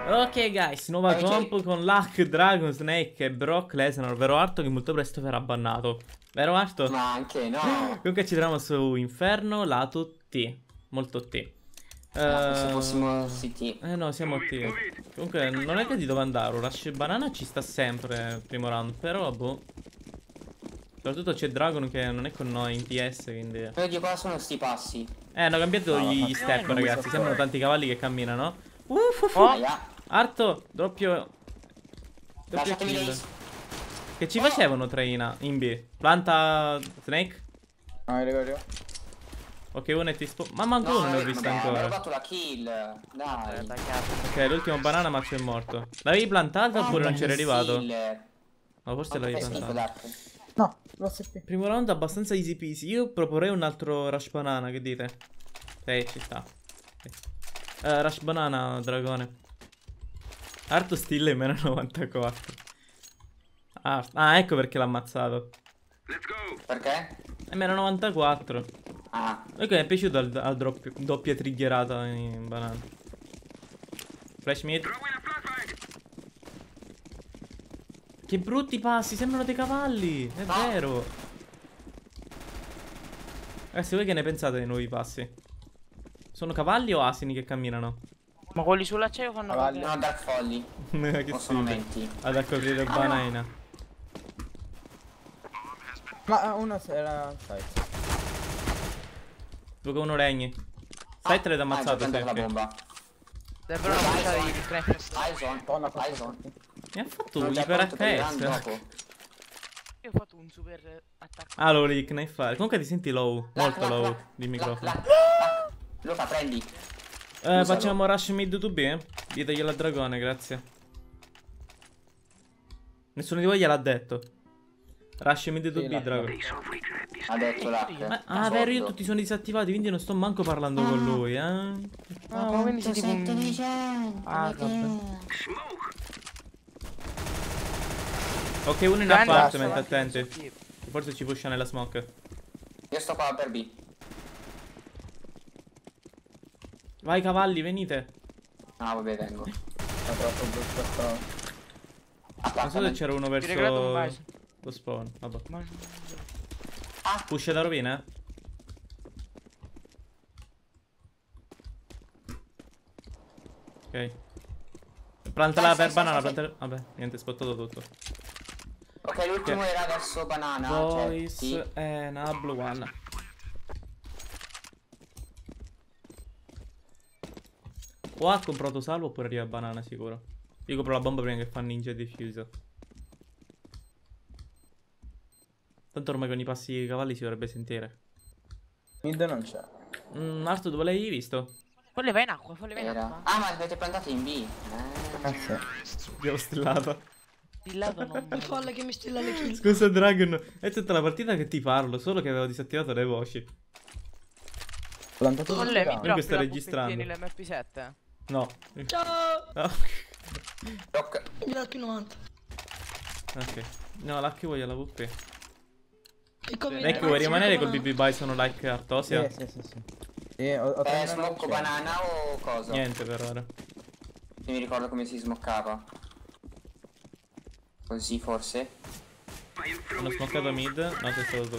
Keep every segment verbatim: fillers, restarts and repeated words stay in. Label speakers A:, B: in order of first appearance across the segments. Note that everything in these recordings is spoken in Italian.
A: Ok guys, nuova
B: Eh,
A: comp
B: c'è-
A: con Luck, Dragon, Snake e Brock Lesnar, vero Arto che molto presto verrà bannato. Vero Arto?
B: Ma anche no.
A: Comunque ci troviamo su Inferno, lato T. Molto T.
B: Ma se
A: Eh,
B: fossimo C T.
A: eh no, siamo T. Comunque non è che di dove andare. Rush Banana ci sta sempre il primo round. Però boh. Soprattutto c'è Dragon che non è con noi in T S, quindi.
B: Però di cosa sono sti passi?
A: Eh, hanno cambiato
B: No,
A: gli
B: ma-
A: step,
B: non mi
A: ragazzi.
B: so
A: Sembrano
B: fare.
A: tanti cavalli che camminano. Uff, uff,
C: Oh.
A: uff.
B: Aia.
A: Arto, doppio. Doppio
B: Lasciatemi
A: kill.
B: Lace.
A: Che ci facevano traina in B? Planta Snake?
C: No, arrivo, arrivo.
A: Ok, uno e ti spo... Ma manco uno ne ho visto
B: vabbè,
A: ancora.
B: Ho rubato la kill. Dai.
A: Ok, l'ultimo banana ma c'è morto. L'avevi plantata oppure non c'era arrivato? Ma forse l'avevi plantata.
C: No, lo S P.
A: Primo round abbastanza easy peasy. Io proporrei un altro rush banana, che dite? Eh, ci sta. Eh, rush banana, dragone. Arto stile meno novantaquattro. Art- Ah, ecco perché l'ha ammazzato.
B: Perché?
A: È meno novantaquattro.
B: Ah.
A: Ecco, mi è piaciuto al, al doppio- doppia triggerata in banana. Flash mid. Che brutti passi, sembrano dei cavalli. È
B: No.
A: vero. Ragazzi, voi che ne pensate dei nuovi passi? Sono cavalli o asini che camminano?
D: Ma quelli sull'acciaio fanno
C: Cavalli.
D: cagare.
B: No, Dark Folly.
A: Che
B: O sono
A: stile.
B: menti.
A: Ad a coprire banana.
C: Ma eh, uno era site.
A: Due che uno regni. Site l'hai ammazzato,
B: Ah, la
A: Sergio.
B: bomba.
D: Dovrebbero bruciare i crackers.
B: Aison.
C: Tonna, fatto
B: Aison.
A: Mi ha fatto
B: Non
A: un
B: c'è
A: iper
B: pronto per il
A: H
B: round
A: S.
B: dopo.
D: Io ho fatto un super attacco.
A: Ah, lo volevi knifare. Comunque ti senti low. Molto
B: Lac,
A: low
B: lac,
A: di
B: lac,
A: microfono.
B: lac, lac. Luca, prendi.
A: Eh,
B: Usalo.
A: facciamo rush mid to B? Diteglielo al dragone, grazie. Nessuno di voi gliel'ha detto. Rush mid to
C: Sì,
A: B,
C: Lac.
A: drago.
B: Ha detto Lac.
A: Ma- ah, vero, io tutti sono disattivati, quindi non sto manco parlando con lui, eh.
D: Ah, ma quindi sei tipo un... Ah, vabbè.
A: Ok, uno in
D: Grande,
A: appartement,
D: lascio
A: attenti.
D: anche il
A: Forse ci pusha nella smoke.
B: Io sto qua per B.
A: Vai cavalli, venite.
B: Ah, vabbè, vengo.
C: È troppo brutto sto.
A: Non so se
B: Appartamento.
A: c'era uno
D: Ti regalato un
A: verso
D: bison.
A: lo spawn. Vabbè.
D: Ma...
A: Push da rovina, eh. Ok. Plantala
B: Stai,
A: per
B: stai,
A: banana,
B: stai,
A: plantala... Vabbè, niente, è spottato tutto.
B: Ok, l'ultimo era verso banana.
A: Voice
B: Cioè, sì.
A: e Nablo one. O ha comprato salvo oppure arriva a banana sicuro. Io compro la bomba prima che fa ninja diffuser. Tanto ormai con i passi dei cavalli si dovrebbe sentire.
C: Mid non c'è.
A: Mm, Arto, dove l'hai visto?
D: Folle va in acqua, folle va in
B: Era.
D: acqua.
B: Ah, ma avete plantato in B. Eh.
C: Eh sì.
A: Abbiamo stillato.
D: Di lato non...
E: Il folle che mi stilla le kill.
A: Scusa Dragon, è tutta la partita che ti parlo, solo che avevo disattivato le voci.
C: Plantato
D: Folle, mi
C: tutto.
A: Comunque
D: droppi
A: sta
D: la
A: registrando.
D: Tieni l'M P sette?
A: No.
E: Ciao!
A: No.
B: Rock.
E: Grazie novanta.
A: Ok. No, l'H voglio la V P.
E: E come
A: Nick, vuoi rimanere col B B Bison like Artosia?
C: Sì, sì, sì, sì. Sì, ho, ho
B: Eh,
C: trenta
B: smocco
C: nove.
B: banana o cosa?
A: Niente per ora.
B: Non mi ricordo come si smoccava. Così forse.
A: Hanno smoccato mid. No, sei stato tu.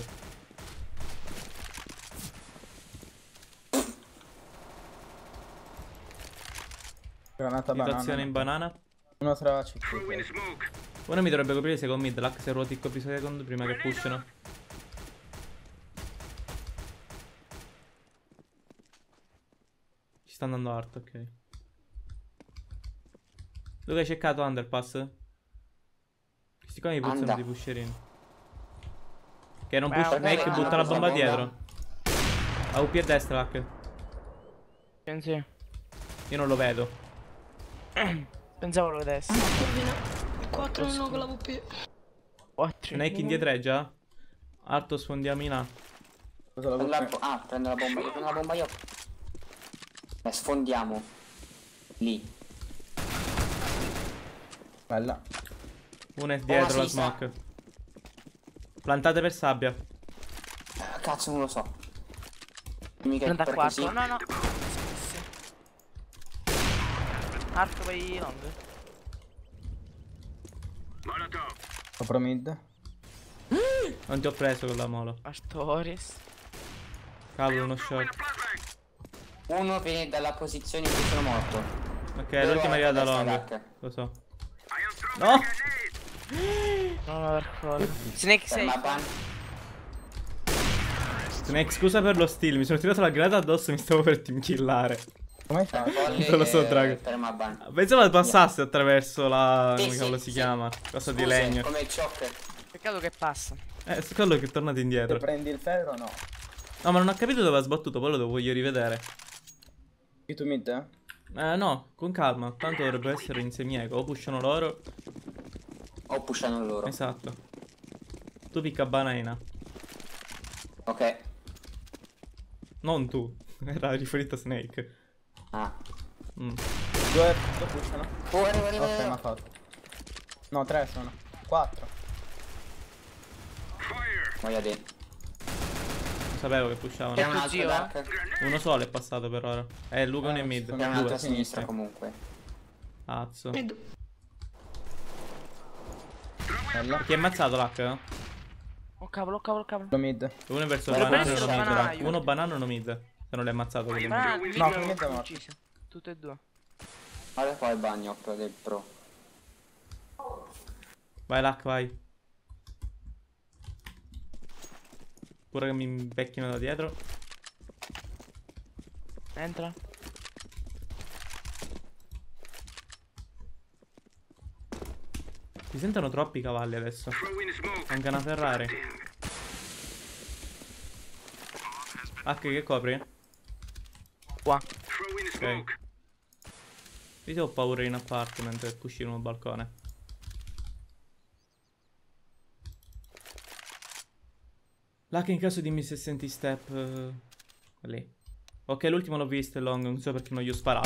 C: Granata banana.
A: Situazione in banana.
C: Uno tra C T.
A: Uno mi dovrebbe coprire se con mid. L'H se ruoti copy second prima che pushino. Ci sta andando art, ok. Dove hai cercato underpass? Questi qua mi puzzano
B: Anda.
A: di pusherini. Che non
D: Beh,
A: push.
D: ok,
A: Make
B: hanno
A: butta la
B: preso
A: bomba
B: la bomba.
A: dietro. A U P a destra l'H.
D: Sì.
A: Io non lo vedo.
D: Pensavo lo vedessi.
E: quattro uno con la V P.
D: quattro.
A: Snake indietreggia? Arto sfondiamo in A.
C: Cosa la
B: Prendo la
C: vuoi?
B: bo- ah, prendo la bomba io, prendo la bomba io. Beh, sfondiamo. Lì.
C: Bella.
A: Uno è dietro la
B: sì, sa.
A: smoke. Plantate per sabbia.
B: Eh, cazzo, non lo so. Mica per
D: trentaquattro.
B: così.
D: No, no. Arco vai long.
C: Sopra mid.
A: Non ti ho preso con la molo.
D: Astorius.
A: Cavolo, uno short.
B: Uno viene dalla posizione in cui sono morto.
A: Ok,
B: Dove
A: l'ultima è
B: è
A: arrivata
B: la
A: long.
B: destra,
A: Lo so. No!
D: No, no, arco. Snake sei.
B: Ferma ban.
A: Snake, scusa per lo steal, mi sono tirato la granata addosso e mi stavo per team killare.
C: Come hai fatto?
B: Volley
A: Non lo so,
B: e
A: Drago.
B: Ferma ban.
A: Pensavo passasse attraverso la...
B: Sì,
A: come
B: sì,
A: cavolo si
B: sì.
A: chiama? Cosa di
B: Scuse,
A: legno.
B: come il choker.
D: Peccato che passa.
A: Eh, su quello che è tornato
C: Se
A: indietro.
C: prendi il ferro no.
A: No, ma non ho capito dove ha sbattuto, poi lo voglio rivedere.
C: Qui tu mid, eh?
A: Eh, no, con calma. Tanto dovrebbe essere in semieco. O pushano loro.
B: O pushano loro.
A: Esatto. Tu picca banana.
B: Ok.
A: Non tu. Era riferito a Snake.
B: Ah.
A: Mm.
C: Due, due pushano.
B: Oh, arriva, arriva,
C: Ok,
B: arriva.
C: ma fatto. No, tre sono. Quattro.
B: Voglio dire.
A: Non sapevo che pushavano.
B: C'è un
D: tuo
B: altro
D: zio?
B: dark.
A: Uno solo è passato per ora. Eh, Lugon
C: Eh,
A: e mid.
C: sono
B: C'è un
C: due.
B: altro a
A: Due.
B: sinistra
A: Sì.
B: comunque.
A: Cazzo.
E: Mid.
C: Bella.
A: Chi è ammazzato l'H?
D: Oh cavolo, oh cavolo, oh cavolo.
C: Lo mid.
A: Uno è verso
B: Guarda,
A: banana e
B: questo
A: uno
B: è
A: mid.
D: banana,
A: là.
D: aiuto.
A: Uno banana e uno mid. Se non l'hai ammazzato quello
D: Ma
A: mid.
D: il
C: No,
D: video
C: finito è
D: l'ho
C: morto.
D: ucciso. Tutte e due.
B: Guarda qua il bagnop del pro.
A: Vai l'H, vai. Pure che mi becchino da dietro.
D: Entra.
A: Si sentono troppi cavalli adesso. Anche una Ferrari. H che copri?
D: Qua.
A: Ok. Io ho paura in appartamento e pushino sul balcone. Là che in caso dimmi se senti step uh, lì. Ok, l'ultimo l'ho visto, è long, non so perché non gli ho sparato.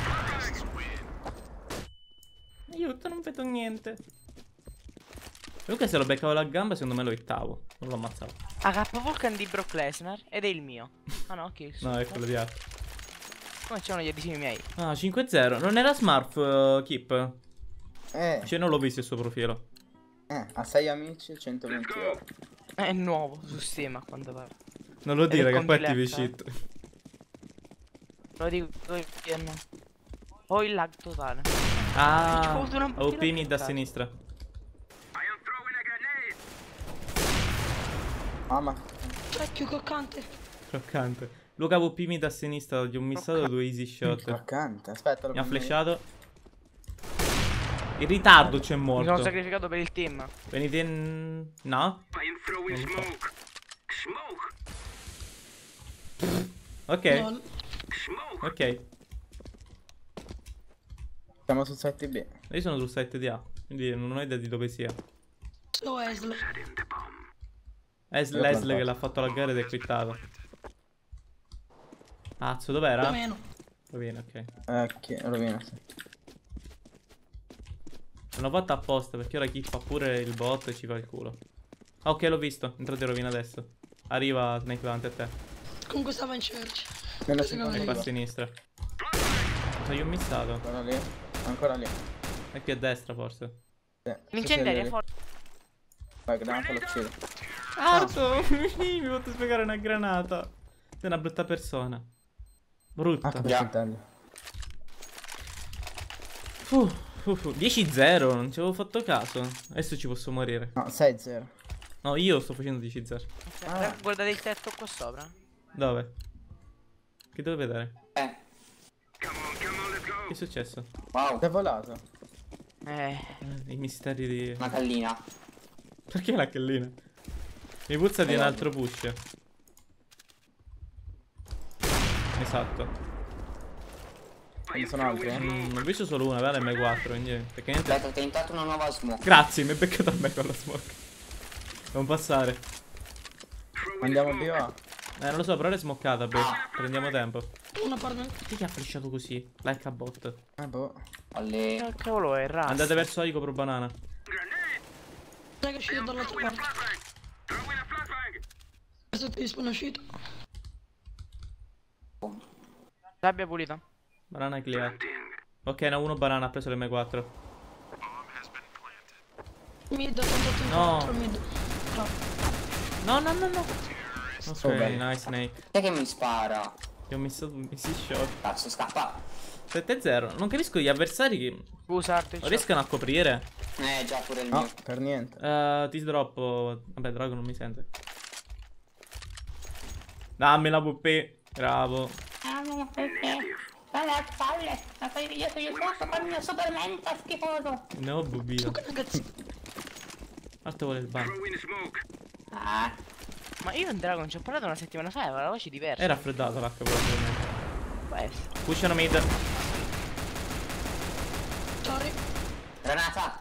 A: Aiuto, non vedo niente. Comunque se lo beccavo la gamba secondo me lo hittavo. Non lo ammazzavo.
D: A K Vulcan di Brock Lesnar ed è il mio. Ah no, ok. il suo.
A: No, è quello di altro.
D: Come c'erano gli adesivi miei?
A: Ah, cinque zero. Non era Smurf, uh, Keep?
C: Eh,
A: Cioè non l'ho visto il suo profilo.
C: eh, ha sei amici, centoventi euro.
D: È nuovo su Steam a quanto pare.
A: Non lo
D: Ed è
A: dire che
D: con
A: poi
D: diletta,
A: ti
D: eh.
A: shit.
D: Lo dico io no. Poi il lag totale. Ci
A: Ah,
D: ho avuto una
A: O P
D: partita
A: mid da
D: buttata.
A: sinistra.
C: Mamma.
E: È più coccante.
A: Croccante. Luca O P mid da sinistra, gli ho missato due easy shot.
C: Croccante. Aspetta, lo
A: Mi ha
C: prendo io.
A: flashato. In ritardo c'è
D: Mi sono
A: morto.
D: sacrificato per il team.
A: Venite in... No? Non lo so. Ok,
E: No,
A: ok.
C: Siamo sul sette B.
A: Io sono sul site di A, quindi non ho idea di dove sia.
E: so Esl.
A: È
C: Io ho
A: Leslie
C: plantato.
A: che l'ha fatto la gara ed è quittato. Cazzo,
E: Più o
A: dov'era?
E: meno.
A: Rovina, ok.
C: Eh, che rovina, sì.
A: L'hanno fatta apposta perché ora chi fa pure il bot e ci fa il culo. Ah, ok, l'ho visto. Entrate in rovina adesso. Arriva Snake davanti a te.
E: Comunque stava in church.
C: Meno
E: Secondo
A: E
E: me.
A: qua a
C: cinquantadue.
A: sinistra. Cosa gli ho missato?
C: Ancora lì. Ancora lì.
A: È qui a destra forse.
C: Sì,
D: L'incendiario è
C: sì, sì,
D: forte.
C: Vai, granata lo uccido.
A: Arto! Mi hai fatto spiegare una granata. Sei una brutta persona. Brutta.
C: Ah, che
B: Già.
C: bersaglio.
A: Fu, fu, fu. dieci zero, non ci avevo fatto caso. Adesso ci posso morire.
C: No, sei zero.
A: No, io sto facendo dieci zero.
C: Ah.
D: Guardate il tetto qua sopra.
A: Dove? Che devo vedere?
B: Eh.
A: Che è successo?
B: Wow.
C: È volato.
D: Eh.
A: Eh, I misteri di...
B: Una gallina.
A: Perché la kellina? Mi puzza di un
B: Eh,
A: altro push. Esatto.
C: Ce ne sono altri, eh?
A: Mm, ho visto solo una, vera M quattro, quindi tecnicamente...
B: Aspetta, ho tentato una nuova smoke.
A: Grazie, mi hai beccato a me con la smoke. Non passare.
C: Andiamo B o A?
A: Eh, non lo so, però è smoccata, beh. Prendiamo tempo.
E: Un appartamento.
A: Chi ti ha flashato così? Like a bot.
C: Eh, boh.
B: Alle...
D: Che cavolo è Rust?
A: Andate verso Aico pro banana.
E: Sai che è uscito dall'altra parte. Questo ti risponde uscito.
D: Sabbia pulita.
A: Banana clear. Ok, no, uno banana ha preso l'emme quattro.
E: Mid, ho contato in
A: No.
E: quattro mid.
A: No,
E: No.
A: no, no, no. Ok,
C: Oh, bello.
A: nice Snake.
B: Chi è che mi spara?
A: Ti ho messo un missy shot.
B: Cazzo, scappa.
A: sette a zero. Non capisco gli avversari che
D: Scusa, Arto,
A: non riescono a coprire.
B: Eh, già pure il
C: No,
B: mio.
C: per niente.
A: Eh, ti droppo. Vabbè, Drago non mi sente. Dammi la V P. Bravo.
B: Ah, no, perché? Alle palle. Ma fai video su YouTube con il mio super menta schifoso.
A: Ne ho bubbito.
E: Ragazzi,
A: Arto vuole il ban.
B: Ah,
D: Ma io in Dragon ci ho parlato una settimana fa e aveva la voce diversa.
A: È raffreddato l'H probabilmente.
D: Può essere.
A: Pushano mid.
E: sorry.
B: granata.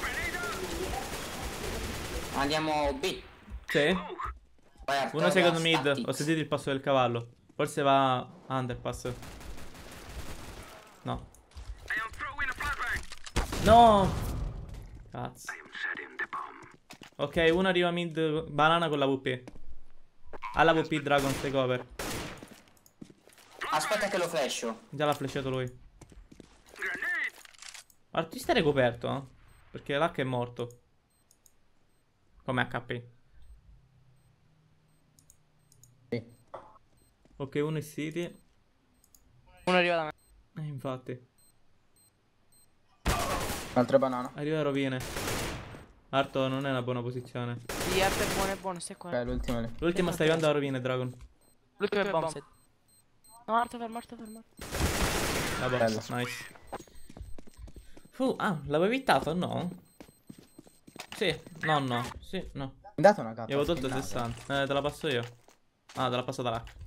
B: Andiamo B.
A: Sì.
B: Vai, Arturo,
A: Uno secondo mid.
B: stati.
A: Ho sentito il passo del cavallo. Forse va underpass. No. No. Cazzo. Ok, uno arriva mid. Banana con la V P. Alla V P Dragon stay cover.
B: Aspetta che lo flasho.
A: Già l'ha flashato lui. Artista è coperto, eh? Perché l'H è morto. Come H P.
C: Sì.
A: Ok, uno è City.
D: Uno arriva da me.
A: Eh, infatti.
C: Un'altra banana.
A: Arriva rovine. Arto non è una buona posizione.
D: Sì, Arto è buono, è buono, stai qua.
C: Ok, l'ultima lì.
A: L'ultima sta arrivando a rovine, Dragon.
D: L'ultimo è bombset. No, Arto fermo, Arto fermo.
A: Vabbè,
C: Bello.
A: nice. Fu, ah, l'avevi hittato? No? Sì, no, no. Sì, no.
C: Mi date una carta.
A: Gli avevo tolto
C: skinnata?
A: sessanta. Eh, te la passo io. Ah, te la passo da l'H.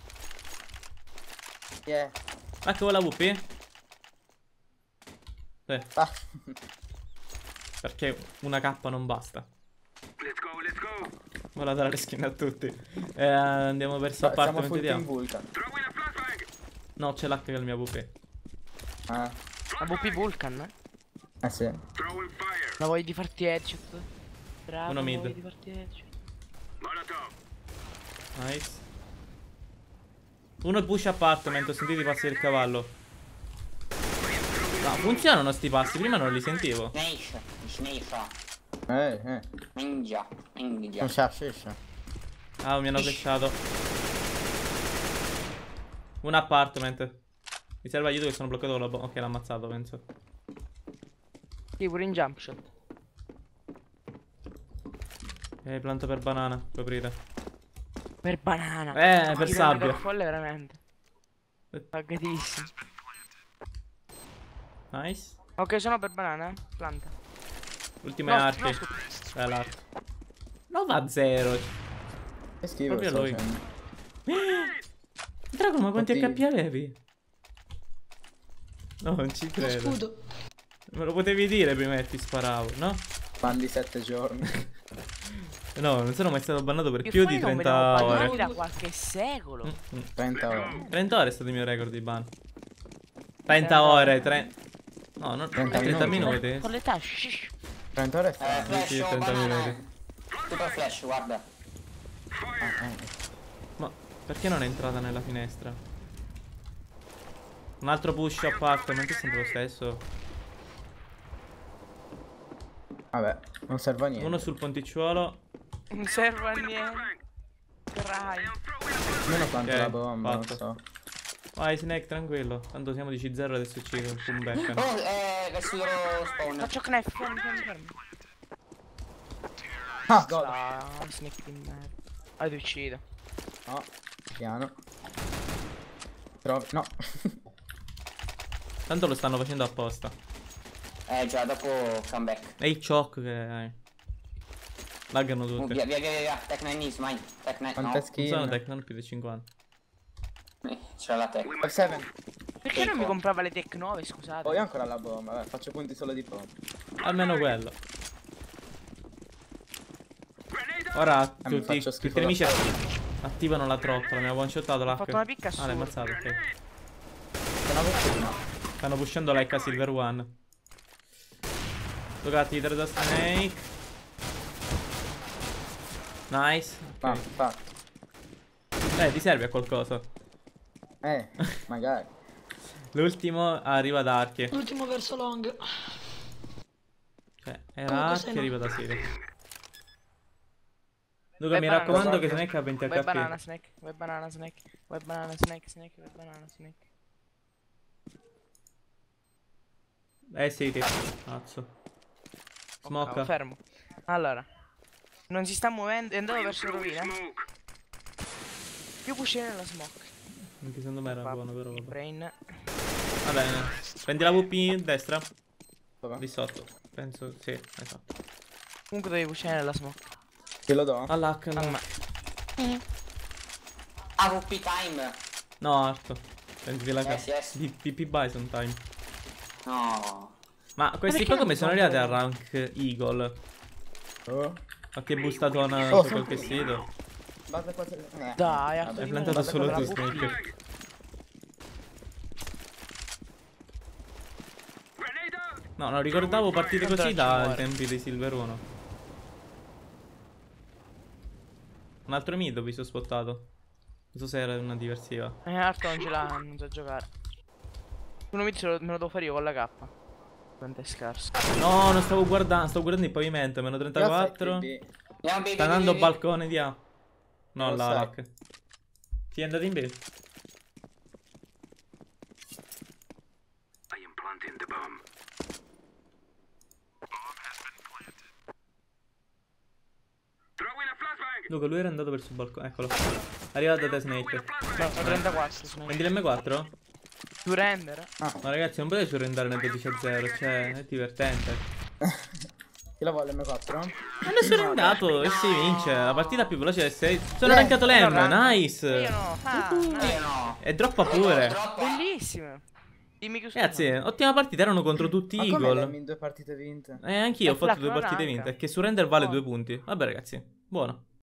C: Yeah.
A: L'H con la V P? Sì,
C: Ah.
A: perché una K non basta. Vola dare le skin a tutti. Eh, andiamo verso
C: Siamo
A: appartamento
C: full
A: di
C: team
A: A.
C: Vulcan.
A: No, c'è l'H che è il mio V P.
C: Ah.
D: La V P Vulcan, eh?
C: Eh sì.
D: La voglio di farti headshot. Bravo,
A: Uno mid.
D: voglio di farti headshot.
A: Nice. Uno push appartamento, ho sentito i passi del cavallo. No, funzionano sti passi, prima non li sentivo.
B: Snake. Snake.
C: Eh, eh.
B: Ninja. Ninja.
C: Non c'ha sciscia.
A: Ah, mi hanno flashato. Un appartement. Mi serve aiuto che sono bloccato con la bomba. Ok, l'ha ammazzato, penso.
D: Sì, pure in jump shot.
A: Eh, pianto per banana, coprite.
D: Per banana.
A: Eh, per
D: Ti
A: sabbia.
D: prendo folle veramente.
A: Eh.
D: Paggatissimo.
A: Nice.
D: Ok, sono per banana, eh. Planta.
A: Ultima è
D: No,
A: archi.
D: no, scusa.
A: Eh, l'arco. nove a zero.
C: Che schifo
A: Proprio
C: sto
A: lui.
C: facendo.
A: Drago, ma quanti
C: Oddio.
A: H P avevi? No, non ci
E: Lo
A: credo.
E: scudo.
A: Me lo potevi dire prima che ti sparavo, no?
C: Ban di sette giorni.
A: No, non sono mai stato bannato per
D: Io
A: più
D: fuori
A: di
D: non
A: trenta
D: vedevo
A: ore.
D: bannati da qualche secolo.
A: Mm, mm.
C: trenta ore.
A: trenta ore è stato il mio record di ban. trenta ore, tre... No, non...
C: trenta
A: trenta
C: minuti.
A: minuti.
D: Con l'età, shish.
C: trenta ore è
B: Eh,
C: strano.
B: flash
A: Sì,
B: o
A: trenta
B: banana.
A: minuti.
B: Super flash, guarda.
C: Ah, eh.
A: Ma perché non è entrata nella finestra? Un altro push appartamento è sempre lo stesso.
C: Vabbè, non serve a niente.
A: Uno sul ponticciuolo.
D: Non serve a niente. Crai.
C: Meno quanto
A: Ok,
C: la bomba,
A: fatto.
C: non so.
A: Vai Snake, tranquillo. Tanto siamo di C zero, adesso ci comeback.
B: Oh, eh, verso il loro spawn.
D: Faccio knife, fermi, fermi, fermi.
C: Ah, god.
D: Ah, snake di merda. Ah, ti uccido.
C: No, piano. Trovi. No.
A: Tanto lo stanno facendo apposta.
B: Eh già, dopo comeback.
A: E i choc che hai. Laggano
B: Uh,
A: tutti.
B: via, via, via, via. Tech nine is mine. Tech nine,
C: Quante
B: no.
A: Non sono
C: skin?
A: tech, non più di cinquanta.
B: Eh, c'è la tech.
C: F sette.
D: Perché non mi
B: Ecco.
D: comprava le Tech nove, scusate?
C: Poi ancora la bomba, vabbè, faccio punti solo di bomba.
A: Almeno quello. Ora
C: Ah, mi
A: tutti,
C: faccio
A: tutti
C: schifo
A: i nemici
C: da
A: atti- attivano la trottola. Mi ha one shotato l'H.
D: fatto una picca
A: Ah, l'hai
D: assurda.
A: ammazzato, ok.
C: Sono vicino.
A: Stanno pushando l'H Silver One. Giocati tre da Snake. Nice.
C: Va,
A: Ok.
C: fatto.
A: Eh, ti serve a qualcosa?
C: Eh, magari.
A: L'ultimo arriva da Archie.
E: L'ultimo verso long.
A: Cioè, era
E: Comunque
A: Archie
E: se
A: e
E: no.
A: arriva da Siri. Luca,
D: Vai
A: mi
D: banana,
A: raccomando che
C: Snake.
A: Snake ha venti
D: Vai banana
A: H P.
D: snack, vai banana snack, vai banana snack, snack, vai banana snack.
A: Eh Siri. Cazzo.
D: Ok,
A: Smocca.
D: fermo. Allora. Non si sta muovendo, è andato verso rovina. Più puscine nella smoke.
A: Anche secondo me era buono, però vabbè.
D: Brain.
A: Va bene. Prendi la W P in destra.
C: Dov'è?
A: Di sotto. Penso, sì, esatto.
D: Comunque devi puscine nella smoke.
C: Te lo do?
A: All'H.
D: A me.
B: A V P time.
A: No, Arto. Prenditi la
B: Yes,
A: casa.
B: yes.
A: Di P P Bison time.
B: No.
A: Ma questi
D: perché
A: qua
D: non
A: come
D: ti
A: sono
D: fanno
A: arrivati a
D: vedere?
A: rank Eagle?
C: Oh.
A: Qualche bustatona
C: Oh,
A: su
C: sono
A: qualche
C: qui.
A: sito.
C: Basta qua. Eh.
D: Dai,
C: Vabbè.
A: Hai
D: di
A: plantato
D: nuovo,
A: solo
D: guarda
A: tu,
D: quella
A: Snake. No, non ricordavo partite
D: Tanto
A: così
D: non ci
A: dai
D: muore.
A: tempi di Silver uno. Un altro mid ho visto spottato. Non so se era una diversiva.
D: Eh, Arto non ce l'ha, non sa giocare. Uno mid ce lo- me lo devo fare io con la K. Quanto è scarso.
A: No, non stavo guardando, stavo guardando il pavimento, meno trentaquattro.
B: Andiamo B, B,
A: Sta
B: B,
A: andando
B: B, B.
A: balcone di A. No,
C: Lo so.
A: l'Alec. Ti è andato in B? Luca, lui era andato verso il balcone. Eccolo. Arriva da te Snake.
D: No, trentaquattro. sono
A: Prendi l'M quattro?
D: Tu render?
A: Ma ragazzi, non potete surrendare nel dodici a zero. Cioè, è divertente.
C: Chi la vuole M quattro?
A: Hanno surrendato e si vince. La partita più veloce del sei. Sono
C: Eh,
A: rankato l'M.
D: no, rank.
A: Nice.
D: Io no. Ah,
A: Uh-huh.
D: nice.
B: Io no.
A: E droppa pure.
B: Troppo.
D: Bellissimo. Dimmi che
A: Ragazzi, ottima partita. Erano contro tutti
C: Ma come
A: Eagle.
C: in due partite vinte?
A: Eh, anch'io ho
D: È
A: fatto
D: flac
A: due
D: non
A: partite
D: ranka.
A: vinte. Che su render vale
D: Oh.
A: due punti. Vabbè, ragazzi. Buono.